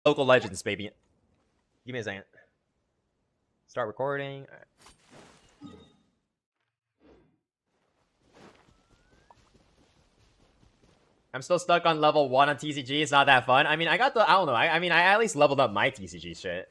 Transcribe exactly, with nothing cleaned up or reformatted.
Local Legends, baby. Give me a second. Start recording. All right. I'm still stuck on level one on T C G. It's not that fun. I mean, I got the, I don't know. I, I mean, I at least leveled up my T C G shit.